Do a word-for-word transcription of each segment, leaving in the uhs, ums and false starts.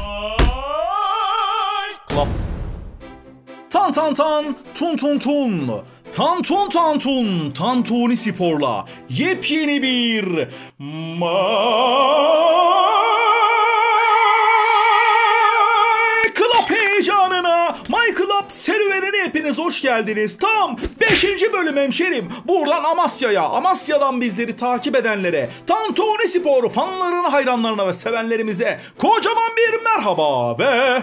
Club. Tan tan tan, tun tun tun. Tantun Tantun, Tantuni Spor'la yepyeni bir My Club heyecanına, My Club serüvenine hepiniz hoş geldiniz. Tam beşinci bölüm hemşerim. Buradan Amasya'ya, Amasya'dan bizleri takip edenlere, Tantuni Spor fanlarına, hayranlarına ve sevenlerimize kocaman bir merhaba ve...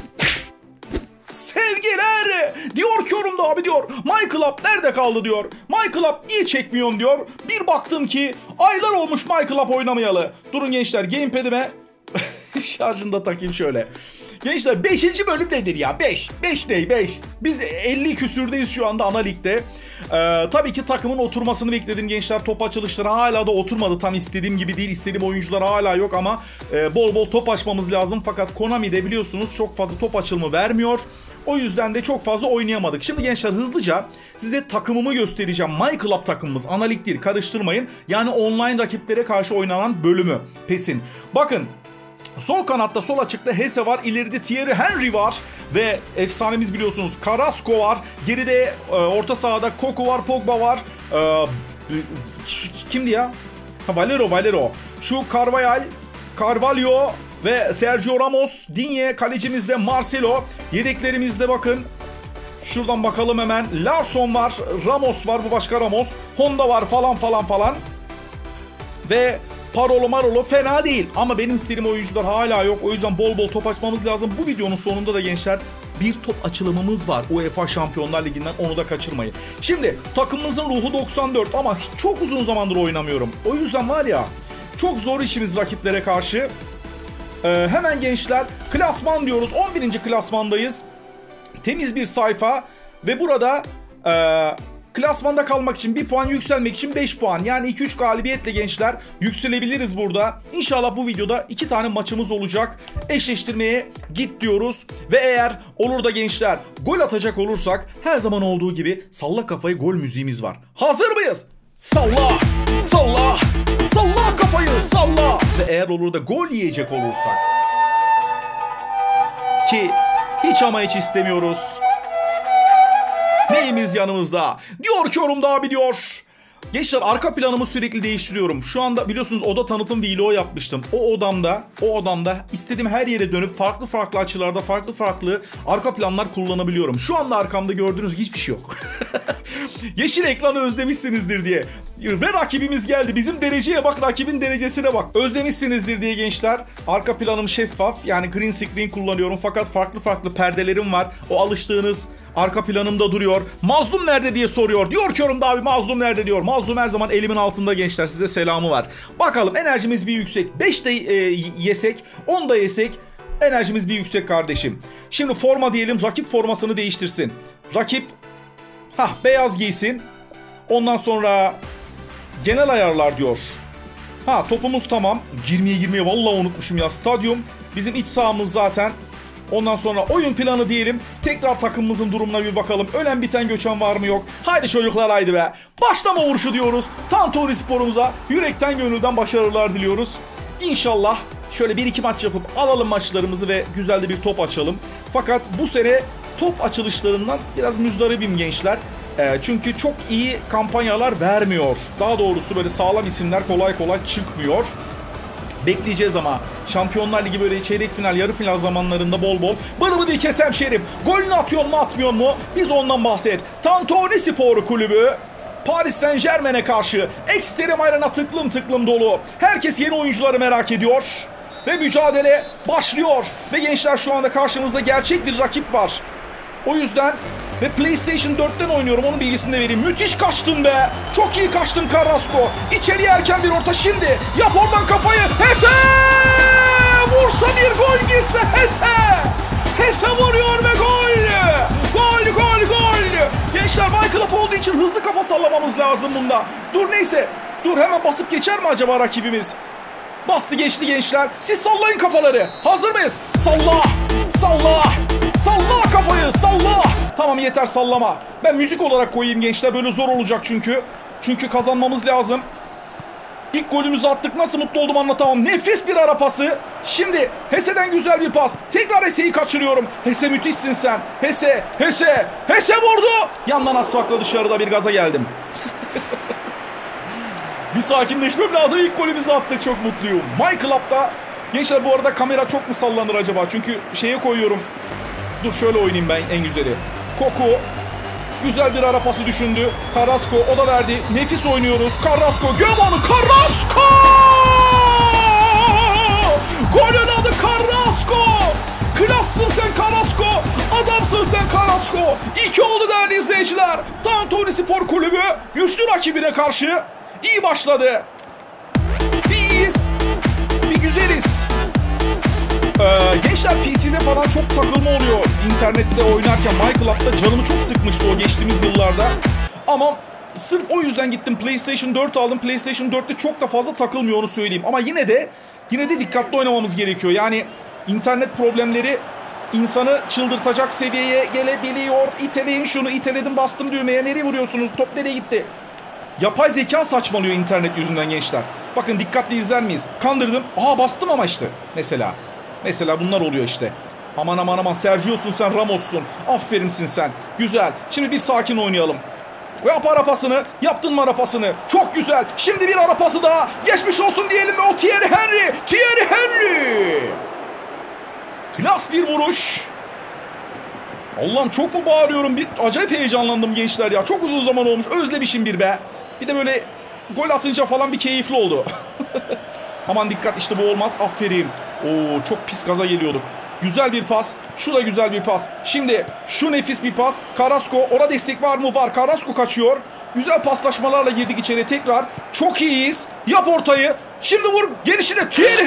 Sevgiler diyor ki yorumda abi diyor My Club nerede kaldı diyor. My Club niye çekmiyorsun diyor. Bir baktım ki aylar olmuş My Club oynamayalı. Durun gençler gamepad'ime şarjını da takayım şöyle. Gençler beşinci bölüm nedir ya? beş. beş değil beş. Biz elli küsürdeyiz şu anda ana ligde. Ee, tabii ki takımın oturmasını bekledim gençler. Top açılışları hala da oturmadı. Tam istediğim gibi değil. İstediğim oyuncular hala yok ama e, bol bol top açmamız lazım. Fakat Konami'de biliyorsunuz çok fazla top açılımı vermiyor. O yüzden de çok fazla oynayamadık. Şimdi gençler hızlıca size takımımı göstereceğim. My Club takımımız. Ana lig değil, karıştırmayın. Yani online rakiplere karşı oynanan bölümü. PES'in. Bakın. Sol kanatta sol açıkta Hesse var. İleride Thierry Henry var. Ve efsanemiz biliyorsunuz Carrasco var. Geride e, orta sahada Cocu var, Pogba var. E, kimdi ya? Ha, Valero, Valero. Şu Carvajal, Carvalho ve Sergio Ramos. Digne, kalecimizde Marcelo. Yedeklerimizde bakın. Şuradan bakalım hemen. Larsson var, Ramos var. Bu başka Ramos. Honda var falan falan falan. Ve Parolo Marolo fena değil ama benim istediğim oyuncular hala yok. O yüzden bol bol top açmamız lazım. Bu videonun sonunda da gençler bir top açılımımız var. UEFA Şampiyonlar Ligi'nden, onu da kaçırmayın. Şimdi takımımızın ruhu doksan dört ama çok uzun zamandır oynamıyorum. O yüzden var ya çok zor işimiz rakiplere karşı. Ee, hemen gençler klasman diyoruz. on birinci klasmandayız. Temiz bir sayfa ve burada... Ee, Klasmanda kalmak için bir puan, yükselmek için beş puan. Yani iki üç galibiyetle gençler yükselebiliriz burada. İnşallah bu videoda iki tane maçımız olacak. Eşleştirmeye git diyoruz. Ve eğer olur da gençler gol atacak olursak her zaman olduğu gibi salla kafayı gol müziğimiz var. Hazır mıyız? Salla, salla, salla kafayı salla. Ve eğer olur da gol yiyecek olursak, ki hiç ama hiç istemiyoruz, neyimiz yanımızda? Diyor ki yorumda abi diyor. Gençler arka planımı sürekli değiştiriyorum. Şu anda biliyorsunuz oda tanıtım vlogu yapmıştım. O odamda, o odamda istediğim her yere dönüp farklı farklı açılarda farklı farklı arka planlar kullanabiliyorum. Şu anda arkamda gördüğünüz hiçbir şey yok. Yeşil ekranı özlemişsinizdir diye. Ve rakibimiz geldi. Bizim dereceye bak, rakibin derecesine bak. Özlemişsinizdir diye gençler. Arka planım şeffaf. Yani green screen kullanıyorum. Fakat farklı farklı perdelerim var. O alıştığınız arka planımda duruyor. Mazlum nerede diye soruyor. Diyor ki yorumda abi Mazlum nerede diyor. Mazlum her zaman elimin altında gençler. Size selamı var. Bakalım enerjimiz bir yüksek. beş de e, yesek, on da yesek enerjimiz bir yüksek kardeşim. Şimdi forma diyelim. Rakip formasını değiştirsin. Rakip hah beyaz giysin. Ondan sonra genel ayarlar diyor. Ha topumuz tamam. Girmeye girmeye vallahi unutmuşum ya. Stadyum bizim iç sahamız zaten. Ondan sonra oyun planı diyelim. Tekrar takımımızın durumuna bir bakalım. Ölen biten göçen var mı yok. Haydi çocuklar haydi be. Başlama vuruşu diyoruz. Tantuni Spor'umuza yürekten gönülden başarılar diliyoruz. İnşallah şöyle bir iki maç yapıp alalım maçlarımızı ve güzel de bir top açalım. Fakat bu sene top açılışlarından biraz müzdaribim gençler. E, çünkü çok iyi kampanyalar vermiyor. Daha doğrusu böyle sağlam isimler kolay kolay çıkmıyor. Bekleyeceğiz ama Şampiyonlar Ligi böyle çeyrek final, yarı final zamanlarında bol bol bıdı bıdı kesem şerif. Golünü atıyor mu atmıyor mu? Biz ondan bahset. Tantuni Spor Kulübü Paris Saint Germain'e karşı ekstrem ayrana tıklım tıklım dolu. Herkes yeni oyuncuları merak ediyor. Ve mücadele başlıyor. Ve gençler şu anda karşımızda gerçek bir rakip var. O yüzden ve PlayStation dörtten oynuyorum, onun bilgisini de vereyim. Müthiş kaçtın be. Çok iyi kaçtın Carrasco. İçeriye erken bir orta şimdi. Yap oradan kafayı. Hesse! Vursa bir gol girse Hesse! Hesse vuruyor ve gol! Gol, gol, gol! Gençler My Club olduğu için hızlı kafa sallamamız lazım bunda. Dur neyse. Dur hemen basıp geçer mi acaba rakibimiz? Bastı geçti gençler. Siz sallayın kafaları. Hazır mıyız? Salla! Salla! Salla kafayı salla. Tamam yeter sallama. Ben müzik olarak koyayım gençler. Böyle zor olacak çünkü. Çünkü kazanmamız lazım. İlk golümüzü attık. Nasıl mutlu oldum anlatamam. Nefis bir ara pası. Şimdi Hese'den güzel bir pas. Tekrar Hese'yi kaçırıyorum. Hese müthişsin sen. Hese, Hese, Hese vurdu. Yandan asfakla dışarıda bir gaza geldim. Bir sakinleşmem lazım. İlk golümüzü attık. Çok mutluyum. My Club'da. Gençler bu arada kamera çok mu sallanır acaba? Çünkü şeye koyuyorum. Dur şöyle oynayayım ben en güzeli. Koku. Güzel bir ara pası düşündü. Carrasco o da verdi. Nefis oynuyoruz. Carrasco. Göm onu. Carrasco! Golün adı Carrasco. Klassın sen Carrasco. Adamsın sen Carrasco. İki oldu değerli izleyiciler. Tantuni Spor Kulübü güçlü rakibine karşı iyi başladı. İyiyiz. Bir güzeliz. Ee, gençler P C'de falan çok takılma oluyor. İnternette oynarken My Club'da canımı çok sıkmıştı o geçtiğimiz yıllarda. Ama sırf o yüzden gittim PlayStation dört aldım. PlayStation dörtte çok da fazla takılmıyor onu söyleyeyim. Ama yine de yine de dikkatli oynamamız gerekiyor. Yani internet problemleri insanı çıldırtacak seviyeye gelebiliyor. İteleyin şunu, iteledim bastım düğmeye. Nereye vuruyorsunuz? Top nereye gitti? Yapay zeka saçmalıyor internet yüzünden gençler. Bakın dikkatli izler miyiz? Kandırdım. Aa bastım ama işte. Mesela. Mesela bunlar oluyor işte. Aman aman aman Sergio'sun sen, Ramos'sun. Aferinsin sen. Güzel. Şimdi bir sakin oynayalım. Yap ara pasını. Yaptın mı ara pasını? Çok güzel. Şimdi bir ara pası daha. Geçmiş olsun diyelim mi? O Thierry Henry. Thierry Henry. Klas bir vuruş. Allah'ım çok mu bağırıyorum? Bir acayip heyecanlandım gençler ya. Çok uzun zaman olmuş. Özlemişim bir be. Bir de böyle gol atınca falan bir keyifli oldu. Aman dikkat işte bu olmaz. Aferin. Oo çok pis gaza geliyorduk. Güzel bir pas. Şu da güzel bir pas. Şimdi şu nefis bir pas. Carrasco. Orada destek var mı? Var. Carrasco kaçıyor. Güzel paslaşmalarla girdik içeri tekrar. Çok iyiyiz. Yap ortayı. Şimdi vur. Gelişine Thierry.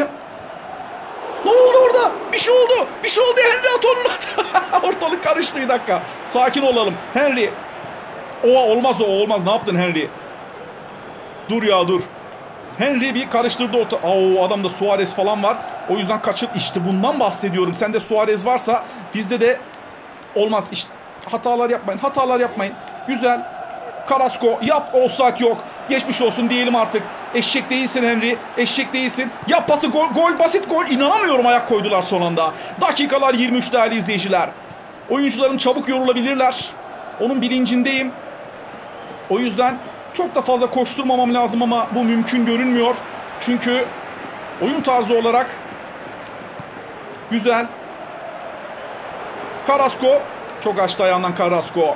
Ne oldu orada? Bir şey oldu. Bir şey oldu. Henry at onun. Ortalık karıştı bir dakika. Sakin olalım. Henry. Oha olmaz o olmaz. Ne yaptın Henry? Dur ya dur. Henry bir karıştırdı orta. Oo adamda Suarez falan var. O yüzden kaçır. İşte bundan bahsediyorum. Sende Suarez varsa bizde de olmaz. İşte hatalar yapmayın. Hatalar yapmayın. Güzel. Carrasco yap. Offside yok. Geçmiş olsun diyelim artık. Eşek değilsin Henry. Eşek değilsin. Yap pası gol. Gol basit gol. İnanamıyorum ayak koydular son anda. Dakikalar yirmi üç değerli izleyiciler. Oyuncularım çabuk yorulabilirler. Onun bilincindeyim. O yüzden çok da fazla koşturmamam lazım ama bu mümkün görünmüyor. Çünkü oyun tarzı olarak güzel. Carrasco. Çok açtı ayağından Carrasco.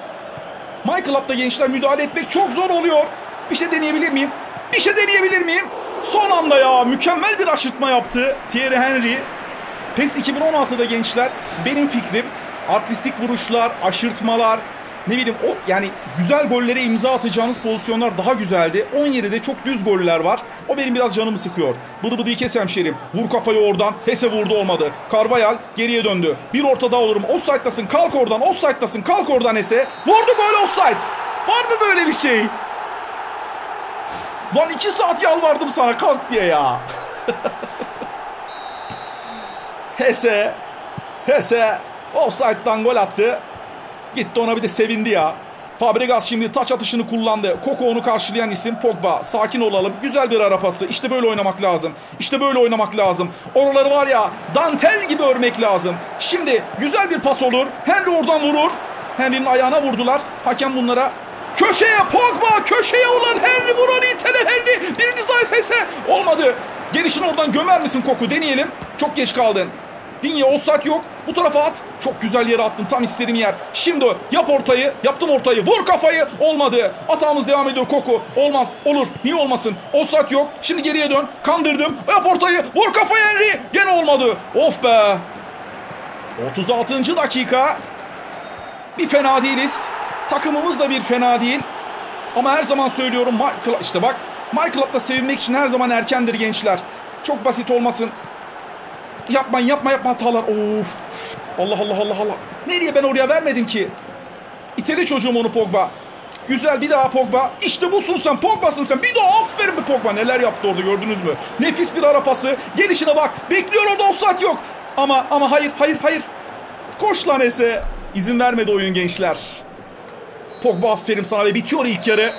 My Club'da gençler müdahale etmek çok zor oluyor. Bir şey deneyebilir miyim? Bir şey deneyebilir miyim? Son anda ya mükemmel bir aşırtma yaptı Thierry Henry. PES iki bin on altıda gençler benim fikrim artistik vuruşlar, aşırtmalar, ne bileyim o yani güzel gollere imza atacağınız pozisyonlar daha güzeldi. on yedide çok düz goller var. O benim biraz canımı sıkıyor. Bıdı bıdıyı kes hemşerim. Vur kafayı oradan. Hese vurdu olmadı. Carvajal geriye döndü. Bir orta daha olurum. Offside'dasın. Kalk oradan. Offside'dasın. Kalk oradan Hese. Vurdu gol offside. Var mı böyle bir şey? Lan iki saat yalvardım sana kalk diye ya. Hese. Hese. Offside'dan gol attı. Gitti ona bir de sevindi ya. Fabregas şimdi taç atışını kullandı. Koko onu karşılayan isim Pogba. Sakin olalım. Güzel bir ara pası. İşte böyle oynamak lazım. İşte böyle oynamak lazım. Oraları var ya dantel gibi örmek lazım. Şimdi güzel bir pas olur. Henry oradan vurur. Henry'nin ayağına vurdular. Hakem bunlara köşeye Pogba köşeye ulan Henry vur onu itele Henry. Birinci sayısı Hese. Olmadı. Gelişini oradan gömer misin Koku? Deneyelim. Çok geç kaldın. Dinye offside yok. Bu tarafa at. Çok güzel yere attın. Tam istediğim yer. Şimdi yap ortayı. Yaptım ortayı. Vur kafayı. Olmadı. Atağımız devam ediyor Koku. Olmaz. Olur. Niye olmasın? Offside yok. Şimdi geriye dön. Kandırdım. Yap ortayı. Vur kafayı Henry. Gene olmadı. Of be. otuz altıncı dakika. Bir fena değiliz. Takımımız da bir fena değil. Ama her zaman söylüyorum. İşte bak. My Club'da sevinmek için her zaman erkendir gençler. Çok basit olmasın. Yapmayın yapma yapma hatalar. Of. Allah Allah Allah Allah. Nereye ben oraya vermedim ki? İteli çocuğum onu Pogba. Güzel bir daha Pogba. İşte busun sen Pogba'sın sen. Bir daha aferin be Pogba. Neler yaptı orada gördünüz mü? Nefis bir ara pası. Gelişine bak. Bekliyor orada offside yok. Ama ama hayır hayır hayır. Koş lan Hese. İzin vermedi oyun gençler. Pogba aferin sana ve bitiyor ilk yarı.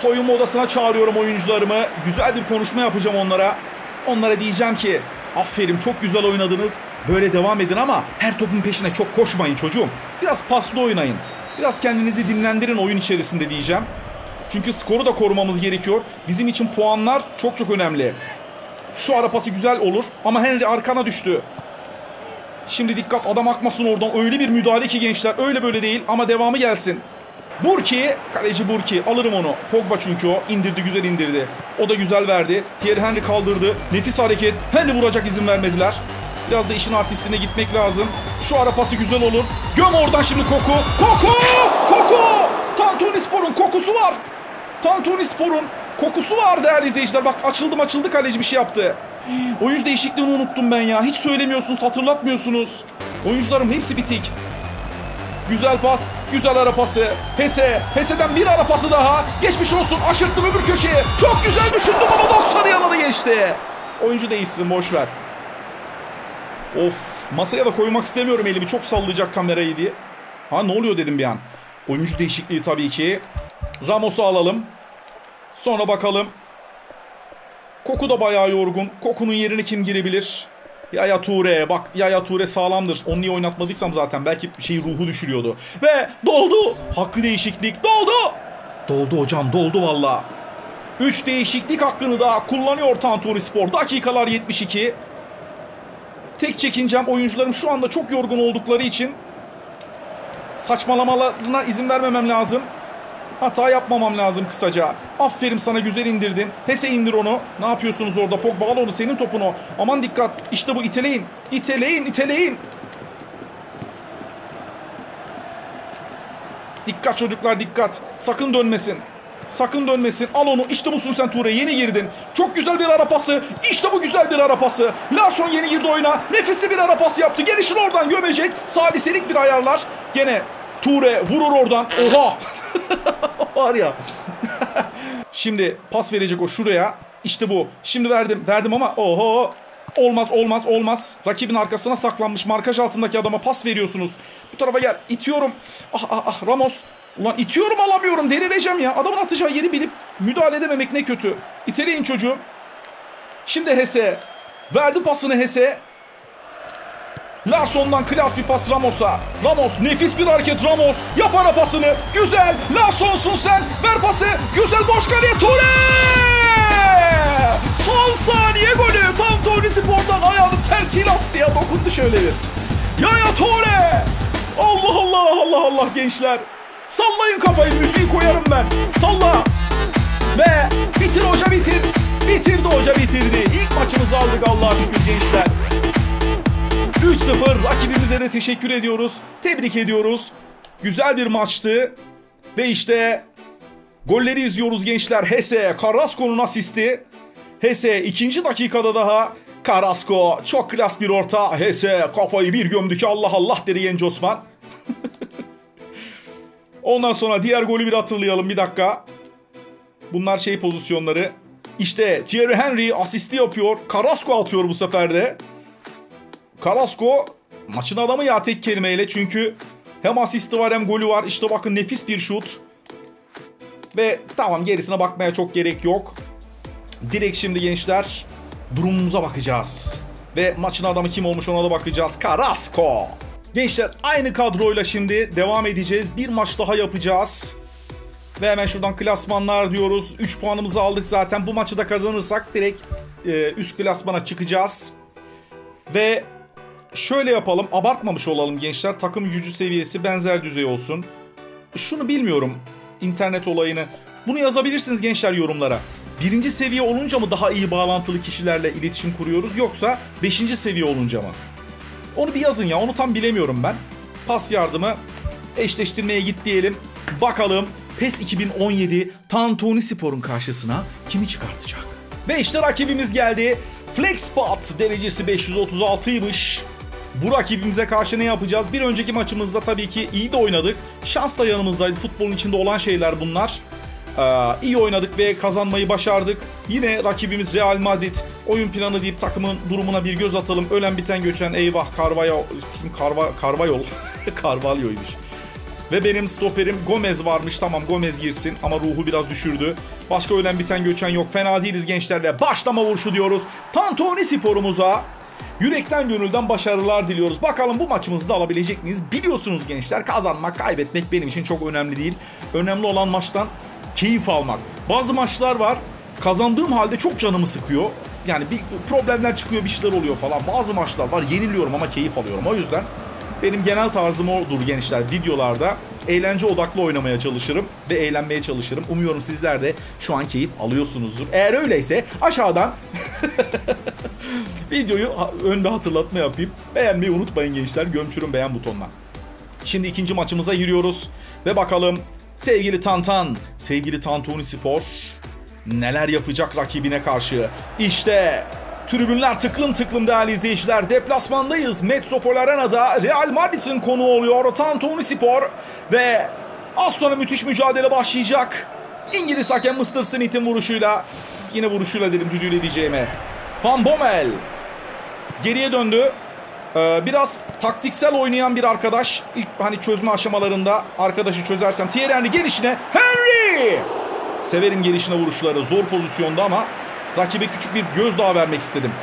Soyunma odasına çağırıyorum oyuncularımı. Güzel bir konuşma yapacağım onlara. Onlara diyeceğim ki aferin, çok güzel oynadınız. Böyle devam edin ama her topun peşine çok koşmayın çocuğum. Biraz paslı oynayın. Biraz kendinizi dinlendirin oyun içerisinde diyeceğim. Çünkü skoru da korumamız gerekiyor. Bizim için puanlar çok çok önemli. Şu ara pası güzel olur ama Henry arkana düştü. Şimdi dikkat, adam akmasın oradan. Öyle bir müdahale ki gençler, öyle böyle değil ama devamı gelsin. Burki, kaleci Burki, alırım onu. Pogba çünkü o. İndirdi, güzel indirdi. O da güzel verdi. Thierry Henry kaldırdı. Nefis hareket. Henry vuracak, izin vermediler. Biraz da işin artistine gitmek lazım. Şu ara pası güzel olur. Göm oradan şimdi Koku. Koku! Koku! Tantunispor'un kokusu var. Tantunispor'un kokusu var değerli izleyiciler. Bak açıldım açıldı, kaleci bir şey yaptı. Oyuncu değişikliğini unuttum ben ya. Hiç söylemiyorsunuz, hatırlatmıyorsunuz. Oyuncularım hepsi bitik. Güzel pas, güzel ara pası. Hesse, Hesse'den bir ara pası daha. Geçmiş olsun, aşırttım öbür köşeye. Çok güzel düşündüm ama doksanı yaladı geçti. Oyuncu değişsin, boş ver. Of, masaya da koymak istemiyorum elimi, çok sallayacak kamerayı diye. Ha, ne oluyor dedim bir an. Oyuncu değişikliği tabii ki. Ramos'u alalım. Sonra bakalım. Koku da bayağı yorgun. Koku'nun yerini kim girebilir? Yaya Toure. Bak, Yaya Toure sağlamdır. Onu niye oynatmadıysam zaten. Belki şey, ruhu düşürüyordu. Ve doldu. Hakkı değişiklik. Doldu. Doldu hocam. Doldu valla. üç değişiklik hakkını da kullanıyor Tantunispor. Dakikalar yetmiş iki. Tek çekincem, oyuncularım şu anda çok yorgun oldukları için saçmalamalarına izin vermemem lazım. Hata yapmamam lazım kısaca. Aferin sana, güzel indirdin. Hesse indir onu. Ne yapıyorsunuz orada? Pogba al onu, senin topun o. Aman dikkat. İşte bu, iteleyin. İteleyin, iteleyin. Dikkat çocuklar, dikkat. Sakın dönmesin. Sakın dönmesin. Al onu. İşte busun sen Toure. Yeni girdin. Çok güzel bir ara pası. İşte bu güzel bir ara pası. Larsson yeni girdi oyuna. Nefisli bir ara pası yaptı. Gelişini oradan gömecek. Saliselik bir ayarlar. Gene Toure vurur oradan. Oha. Var ya. Şimdi pas verecek o şuraya. İşte bu. Şimdi verdim. Verdim ama oho. Olmaz, olmaz, olmaz. Rakibin arkasına saklanmış markaj altındaki adama pas veriyorsunuz. Bu tarafa gel. İtiyorum. Ah ah ah, Ramos. Ulan itiyorum, alamıyorum. Delireceğim ya. Adamın atacağı yeri bilip müdahale edememek ne kötü. İteleyin çocuğum. Şimdi Hesse. Verdi pasını Hesse. Larsson'dan klas bir pas Ramos'a. Ramos, nefis bir hareket Ramos. Yap ara pasını. Güzel. Larsson'sun sen. Ver pası. Güzel, boş kaleye Toure. Son saniye golü. Tantunispor'dan ayağını tersiyle attı ya. Dokundu şöyle bir. Yaya Toure. Allah Allah Allah Allah gençler. Sallayın kafayı, müziği koyarım ben. Salla. Ve bitir hoca, bitir. Bitirdi hoca, bitirdi. İlk maçımızı aldık Allah'a şükür gençler. üç sıfır, rakibimize de teşekkür ediyoruz. Tebrik ediyoruz. Güzel bir maçtı. Ve işte golleri izliyoruz gençler. Hesse, Carrasco'nun asisti. Hesse ikinci dakikada daha. Carrasco çok klas bir orta. Hesse kafayı bir gömdü ki Allah Allah dedi Genç Osman. Ondan sonra diğer golü bir hatırlayalım, bir dakika. Bunlar şey pozisyonları. İşte Thierry Henry asisti yapıyor. Carrasco atıyor bu sefer de. Carrasco maçın adamı ya, tek kelimeyle. Çünkü hem asisti var hem golü var. İşte bakın, nefis bir şut. Ve tamam, gerisine bakmaya çok gerek yok. Direkt şimdi gençler durumumuza bakacağız. Ve maçın adamı kim olmuş ona da bakacağız. Carrasco. Gençler aynı kadroyla şimdi devam edeceğiz. Bir maç daha yapacağız. Ve hemen şuradan klasmanlar diyoruz. üç puanımızı aldık zaten. Bu maçı da kazanırsak direkt e, üst klasmana çıkacağız. Ve şöyle yapalım. Abartmamış olalım gençler. Takım gücü seviyesi benzer düzey olsun. Şunu bilmiyorum, internet olayını. Bunu yazabilirsiniz gençler yorumlara. Birinci seviye olunca mı daha iyi bağlantılı kişilerle iletişim kuruyoruz, yoksa beşinci seviye olunca mı? Onu bir yazın ya, onu tam bilemiyorum ben. Pas yardımı eşleştirmeye git diyelim. Bakalım PES iki bin on yedi Tantunispor'un karşısına kimi çıkartacak? Ve işte rakibimiz geldi. Flexpot derecesi beş yüz otuz altıymış. Bu rakibimize karşı ne yapacağız? Bir önceki maçımızda tabii ki iyi de oynadık. Şans da yanımızdaydı. Futbolun içinde olan şeyler bunlar. Ee, iyi oynadık ve kazanmayı başardık. Yine rakibimiz Real Madrid. Oyun planı deyip takımın durumuna bir göz atalım. Ölen biten göçen, eyvah Carvalho. Kim Carva, Carvalho? Carvalho'ymuş. Ve benim stoperim Gomez varmış. Tamam, Gomez girsin ama ruhu biraz düşürdü. Başka ölen biten göçen yok. Fena değiliz gençler ve başlama vuruşu diyoruz. Tantuni Spor'umuza yürekten gönülden başarılar diliyoruz. Bakalım bu maçımızı da alabilecek miyiz? Biliyorsunuz gençler, kazanmak, kaybetmek benim için çok önemli değil. Önemli olan maçtan keyif almak. Bazı maçlar var, kazandığım halde çok canımı sıkıyor. Yani bir problemler çıkıyor, bir şeyler oluyor falan. Bazı maçlar var, yeniliyorum ama keyif alıyorum. O yüzden benim genel tarzım odur gençler. Videolarda eğlence odaklı oynamaya çalışırım ve eğlenmeye çalışırım. Umuyorum sizler de şu an keyif alıyorsunuzdur. Eğer öyleyse aşağıdan videoyu önde hatırlatma yapayım. Beğenmeyi unutmayın gençler. Gömçürün beğen butonuna. Şimdi ikinci maçımıza giriyoruz. Ve bakalım sevgili Tantan, sevgili Tantuni Spor neler yapacak rakibine karşı. İşte tribünler tıklım tıklım değerli izleyiciler. Deplasmandayız. Metropol Arena'da Real Madrid'in konuğu oluyor Tantuni Spor. Ve az sonra müthiş mücadele başlayacak. İngiliz hakem mister Smith'in vuruşuyla, yine vuruşuyla dedim, düdüğüyle diyeceğime. Van Bommel geriye döndü. Ee, biraz taktiksel oynayan bir arkadaş. İlk hani çözme aşamalarında arkadaşı çözersem. Thierry Henry gelişine. Henry! Severim gelişine vuruşları. Zor pozisyonda ama rakibe küçük bir gözdağı vermek istedim.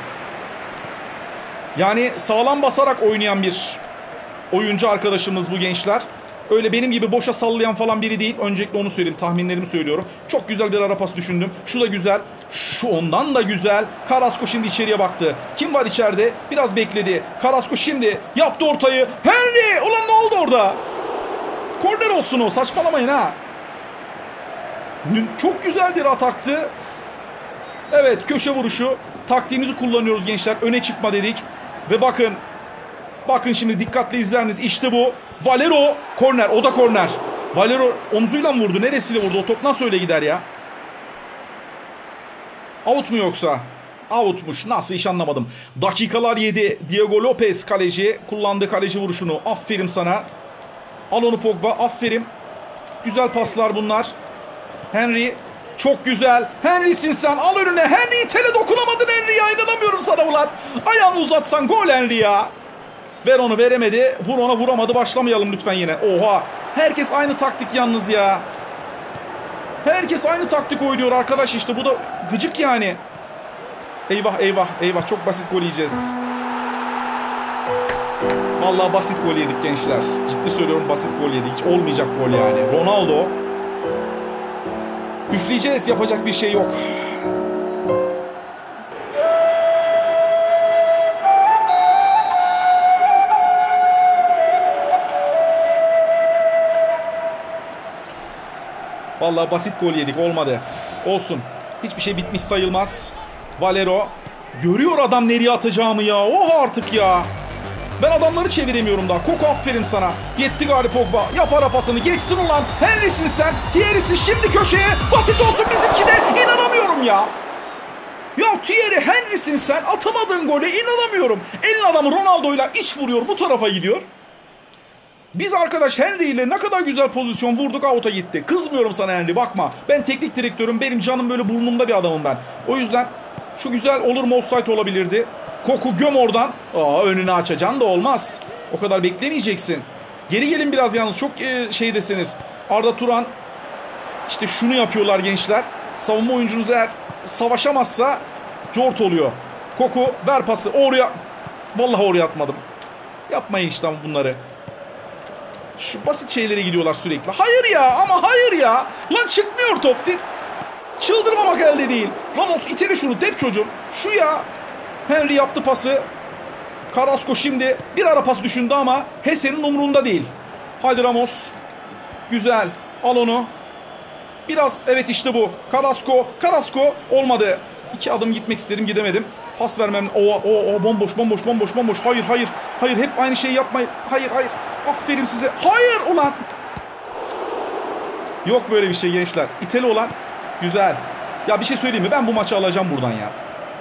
Yani sağlam basarak oynayan bir oyuncu arkadaşımız bu gençler. Öyle benim gibi boşa sallayan falan biri değil. Öncelikle onu söyleyeyim. Tahminlerimi söylüyorum. Çok güzel bir ara pas düşündüm. Şu da güzel. Şu ondan da güzel. Carrasco şimdi içeriye baktı. Kim var içeride? Biraz bekledi. Carrasco şimdi yaptı ortayı. Henry! Ulan ne oldu orada? Korner olsun o. Saçmalamayın ha. Çok güzel bir ataktı. Evet, köşe vuruşu. Taktiğimizi kullanıyoruz gençler. Öne çıkma dedik. Ve bakın. Bakın şimdi dikkatli izleriniz. İşte bu. Valero korner. O da korner. Valero omzuyla mı vurdu? Neresiyle vurdu? O top nasıl öyle gider ya? Out mu yoksa? Outmuş. Nasıl, iş anlamadım. Dakikalar yedi. Diego Lopez kaleci. Kullandığı kaleci vuruşunu. Aferin sana. Al onu Pogba. Aferin. Güzel paslar bunlar. Henry. Çok güzel. Henry'sin sen. Al önüne. Henry'yi tele dokunamadın Henry'ye. İnanamıyorum sana ulan. Ayağını uzatsan gol Henry ya. Ver onu, veremedi. Vur ona, vuramadı. Başlamayalım lütfen yine. Oha. Herkes aynı taktik yalnız ya. Herkes aynı taktik oynuyor arkadaş işte. Bu da gıcık yani. Eyvah eyvah eyvah. Çok basit gol yiyeceğiz. Vallahi basit gol yedik gençler. Ciddi söylüyorum, basit gol yedik. Hiç olmayacak gol yani. Ronaldo. Üfleyeceğiz. Yapacak bir şey yok. Vallahi basit gol yedik. Olmadı. Olsun. Hiçbir şey bitmiş sayılmaz. Valero. Görüyor adam nereye atacağımı ya. Oha artık ya. Ben adamları çeviremiyorum daha. Koko aferin sana. Yetti gari Pogba. Yap ara pasını. Geçsin ulan. Henry'sin sen. Thierry'sin şimdi köşeye. Basit olsun bizimki de. İnanamıyorum ya. Ya Thierry, Henry'sin sen. Atamadığın gole inanamıyorum. Elin adamı Ronaldo'yla iç vuruyor. Bu tarafa gidiyor. Biz arkadaş Henry ile ne kadar güzel pozisyon vurduk, out'a gitti. Kızmıyorum sana Henry, bakma. Ben teknik direktörüm, benim canım böyle burnumda bir adamım ben. O yüzden şu güzel olur mu, offside olabilirdi. Koku göm oradan. Aa, önünü açacaksın da olmaz. O kadar beklemeyeceksin. Geri gelin biraz yalnız, çok e, şeydesiniz. Arda Turan, işte şunu yapıyorlar gençler. Savunma oyuncunuz eğer savaşamazsa cort oluyor. Koku ver pası oraya. Vallahi oraya atmadım. Yapmayın işte bunları. Şu basit şeylere gidiyorlar sürekli. Hayır ya, ama hayır ya. Lan çıkmıyor top. Çıldırmamak elde değil. Ramos iteri şunu, dep çocuğum. Şu ya. Henry yaptı pası. Carrasco şimdi bir ara pas düşündü ama Hesse'nin umurunda değil. Haydi Ramos. Güzel. Al onu. Biraz, evet işte bu. Carrasco. Carrasco olmadı. İki adım gitmek istedim, gidemedim. Pas vermem. O, o, o bomboş, bomboş, bomboş, bomboş. Hayır, hayır. Hayır, hep aynı şeyi yapmayın. Hayır, hayır. Aferin size. Hayır ulan. Yok böyle bir şey gençler. İteli olan. Güzel. Ya bir şey söyleyeyim mi? Ben bu maçı alacağım buradan ya.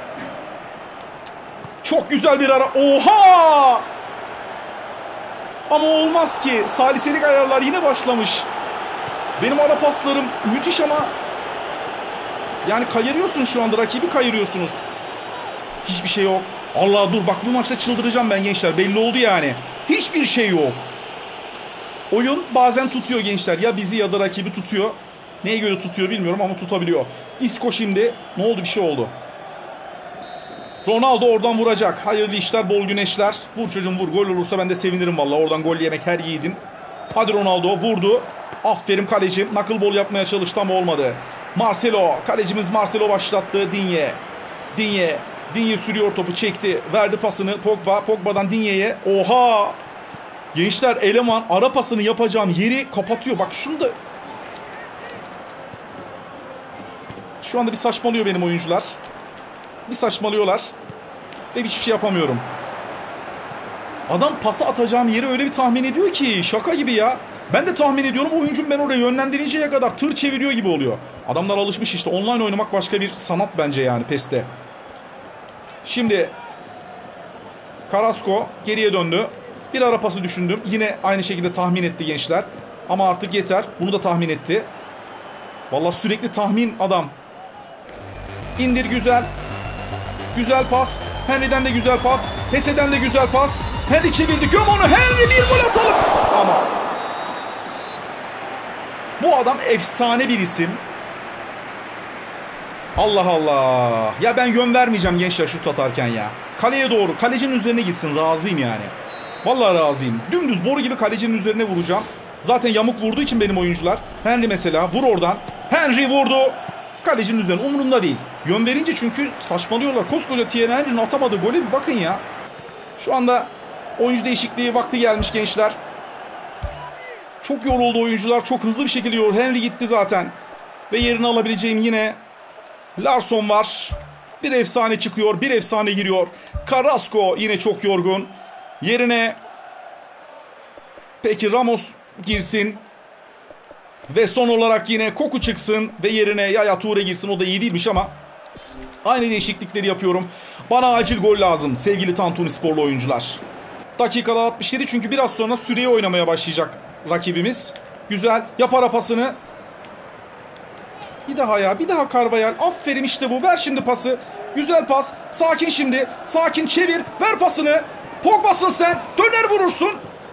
Çok güzel bir ara. Oha! Ama olmaz ki. Saliselik ayarlar yine başlamış. Benim ara paslarım müthiş ama yani kayırıyorsun şu anda. Rakibi kayırıyorsunuz. Hiçbir şey yok. Allah dur bak, bu maçta çıldıracağım ben gençler. Belli oldu yani. Hiçbir şey yok. Oyun bazen tutuyor gençler. Ya bizi ya da rakibi tutuyor. Neye göre tutuyor bilmiyorum ama tutabiliyor. Isco şimdi. Ne oldu, bir şey oldu. Ronaldo oradan vuracak. Hayırlı işler, bol güneşler. Vur çocuğum vur. Gol olursa ben de sevinirim vallahi. Oradan gol yemek her yiğidin. Hadi Ronaldo vurdu. Aferin kalecim. Knuckleball yapmaya çalıştı ama olmadı. Marcelo. Kalecimiz Marcelo başlattı. Digne. Digne. Digne sürüyor topu, çekti. Verdi pasını Pogba. Pogba'dan Digne'ye. Oha. Gençler eleman ara pasını yapacağım yeri kapatıyor. Bak şunu da. Şu anda bir saçmalıyor benim oyuncular. Bir saçmalıyorlar. Ve hiçbir şey yapamıyorum. Adam pası atacağım yeri öyle bir tahmin ediyor ki. Şaka gibi ya. Ben de tahmin ediyorum. Oyuncum ben oraya yönlendirinceye kadar tır çeviriyor gibi oluyor. Adamlar alışmış işte. Online oynamak başka bir sanat bence yani PES'te. Şimdi Carrasco geriye döndü. Bir ara pası düşündüm. Yine aynı şekilde tahmin etti gençler. Ama artık yeter. Bunu da tahmin etti. Vallahi sürekli tahmin adam. İndir güzel. Güzel pas. Henry'den de güzel pas. Hese'den de güzel pas. Henry çevirdi. Göm onu. Henry bir gol atalım. Ama bu adam efsane bir isim. Allah Allah. Ya ben yön vermeyeceğim gençler şut atarken ya. Kaleye doğru. Kalecinin üzerine gitsin. Razıyım yani. Vallahi razıyım. Dümdüz boru gibi kalecinin üzerine vuracağım. Zaten yamuk vurduğu için benim oyuncular. Henry mesela vur oradan. Henry vurdu. Kalecinin üzerine umurumda değil. Yön verince çünkü saçmalıyorlar. Koskoca Thierry Henry'nin atamadığı gole bir bakın ya. Şu anda oyuncu değişikliği vakti gelmiş gençler. Çok yoruldu oyuncular. Çok hızlı bir şekilde yoruldu. Henry gitti zaten. Ve yerini alabileceğim yine Larsson var. Bir efsane çıkıyor. Bir efsane giriyor. Carrasco yine çok yorgun. Yerine peki Ramos girsin. Ve son olarak yine Koku çıksın. Ve yerine Yaya Toure girsin. O da iyi değilmiş ama aynı değişiklikleri yapıyorum. Bana acil gol lazım sevgili Tantunisporlu oyuncular. Dakikalar altmış yedi çünkü biraz sonra süreye oynamaya başlayacak rakibimiz. Güzel. Yap ara pasını. Bir daha ya. Bir daha Carvajal. Aferin işte bu. Ver şimdi pası. Güzel pas. Sakin şimdi. Sakin çevir. Ver pasını. Pogba'sın sen. Döner vurursun.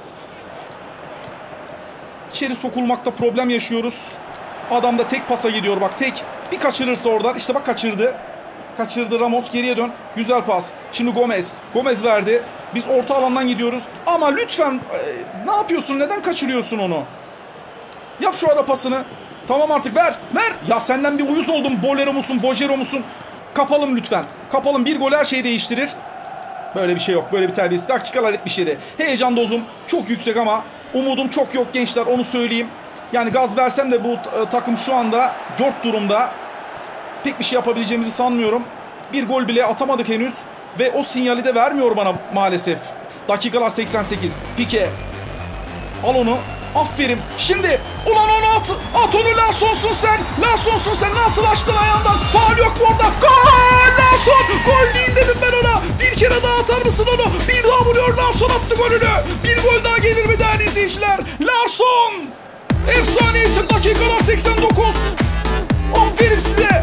İçeri sokulmakta problem yaşıyoruz. Adam da tek pasa gidiyor bak tek. Bir kaçırırsa oradan. İşte bak kaçırdı. Kaçırdı Ramos, geriye dön. Güzel pas. Şimdi Gomez. Gomez verdi. Biz orta alandan gidiyoruz. Ama lütfen e, ne yapıyorsun? Neden kaçırıyorsun onu? Yap şu ara pasını. Tamam artık ver. Ver. Ya senden bir uyuz oldum. Bolero musun? Bojero musun? Kapalım lütfen. Kapalım. Bir gol her şeyi değiştirir. Böyle bir şey yok. Böyle bir terbiyesiz. Dakikalar yetmiş yedi. Heyecan dozum çok yüksek ama umudum çok yok gençler. Onu söyleyeyim. Yani gaz versem de bu e, takım şu anda cort durumda. Pek bir şey yapabileceğimizi sanmıyorum. Bir gol bile atamadık henüz. Ve o sinyali de vermiyor bana maalesef. Dakikalar seksen sekiz. Pique. Al onu. Aferin. Şimdi. Ulan onu at. At onu. Larsson'sun sen. Larsson'sun sen. Nasıl açtın ayağından? Faul yok mu orada? Gol! Larsson! Gol değil dedim ben ona. Bir kere daha atar mısın onu? Bir daha vuruyor. Larsson attı golünü. Bir gol daha gelir mi değerli izleyiciler? Larsson! Efsanesin. Dakikalar seksen dokuz. Aferin size.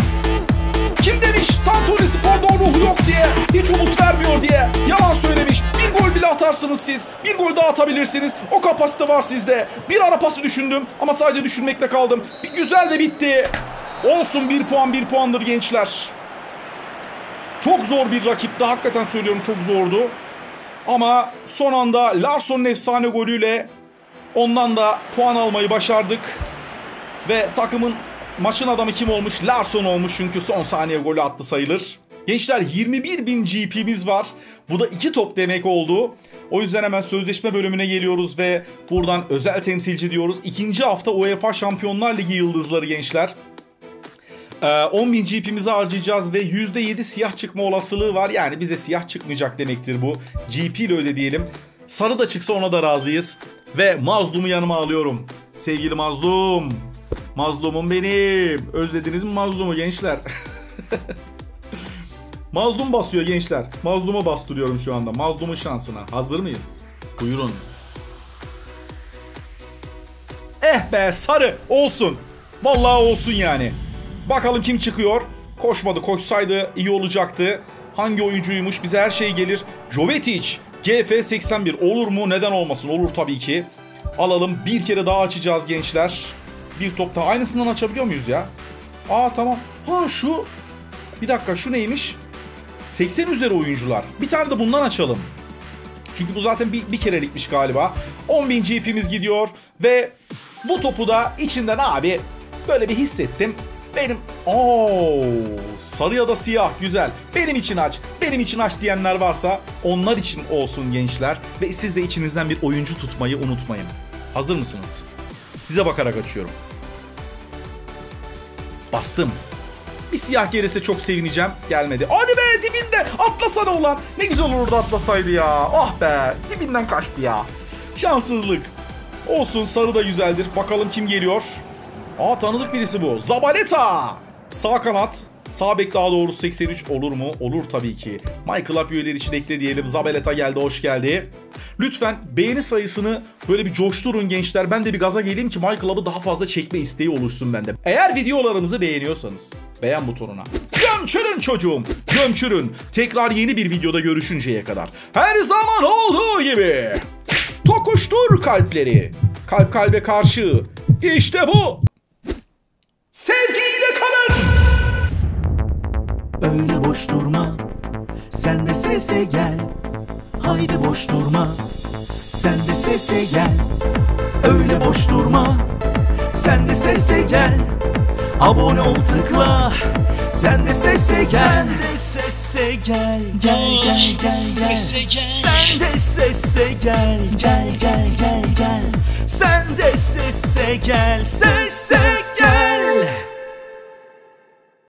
Kim demiş Tantunispor'da o ruh yok diye, hiç umut vermiyor diye. Yalan söylemiş. Bir gol bile atarsınız siz. Bir gol daha atabilirsiniz. O kapasite var sizde. Bir ara pası düşündüm ama sadece düşünmekle kaldım. Bir güzel de bitti. Olsun, bir puan bir puandır gençler. Çok zor bir rakipti. Hakikaten söylüyorum, çok zordu. Ama son anda Larsson'un efsane golüyle ondan da puan almayı başardık. Ve takımın maçın adamı kim olmuş? Larsson olmuş çünkü son saniye golü attı sayılır. Gençler yirmi bir bin G P'miz var. Bu da iki top demek oldu. O yüzden hemen sözleşme bölümüne geliyoruz ve buradan özel temsilci diyoruz. İkinci hafta UEFA Şampiyonlar Ligi yıldızları gençler. Ee, on bin G P'mizi harcayacağız ve yüzde yedi siyah çıkma olasılığı var. Yani bize siyah çıkmayacak demektir bu. G P ile öyle diyelim. Sarı da çıksa ona da razıyız. Ve Mazlum'u yanıma alıyorum. Sevgili Mazlum. Mazlumum benim. Özlediniz mi Mazlum'u gençler? Mazlum basıyor gençler. Mazlum'u bastırıyorum şu anda. Mazlum'un şansına. Hazır mıyız? Buyurun. Eh be, sarı olsun. Vallahi olsun yani. Bakalım kim çıkıyor. Koşmadı. Koşsaydı iyi olacaktı. Hangi oyuncuymuş? Bize her şey gelir. Jovetic. G F seksen bir. Olur mu? Neden olmasın? Olur tabii ki. Alalım. Bir kere daha açacağız gençler. Bir top daha. Aynısından açabiliyor muyuz ya? Aa tamam. Ha şu. Bir dakika şu neymiş? seksen üzeri oyuncular. Bir tane de bundan açalım. Çünkü bu zaten bir, bir kerelikmiş galiba. on bin G P'miz gidiyor. Ve bu topu da içinden abi böyle bir hissettim. Benim ooo sarı ya da siyah güzel. Benim için aç. Benim için aç diyenler varsa onlar için olsun gençler. Ve siz de içinizden bir oyuncu tutmayı unutmayın. Hazır mısınız? Size bakarak açıyorum. Bastım. Bir siyah gelirse çok sevineceğim. Gelmedi. Hadi be dibinde. Atlasana ulan. Ne güzel olurdu atlasaydı ya. Ah be. Dibinden kaçtı ya. Şanssızlık. Olsun sarı da güzeldir. Bakalım kim geliyor. Aa tanıdık birisi bu. Zabaleta. Sağ kanat. Sağ bek daha doğrusu seksen üç olur mu? Olur tabii ki. MyClub üyeleri için ekle diyelim. Zabaleta geldi, hoş geldi. Lütfen beğeni sayısını böyle bir coşturun gençler. Ben de bir gaza geleyim ki MyClub'ı daha fazla çekme isteği oluşsun bende. Eğer videolarımızı beğeniyorsanız beğen butonuna gömçürün çocuğum. Gömçürün. Tekrar yeni bir videoda görüşünceye kadar. Her zaman olduğu gibi. Tokuştur kalpleri. Kalp kalbe karşı. İşte bu. Sevgiyle kalın. Öyle boş durma. Sen de sese gel. Haydi boş durma. Sen de sese gel. Öyle boş durma. Sen de sese gel. Abone ol tıkla. Sen de sese gel. Sen de sese gel. Gel gel gel gel. Sen de sese gel. Gel gel gel gel. Sen de sese gel. Sese gel.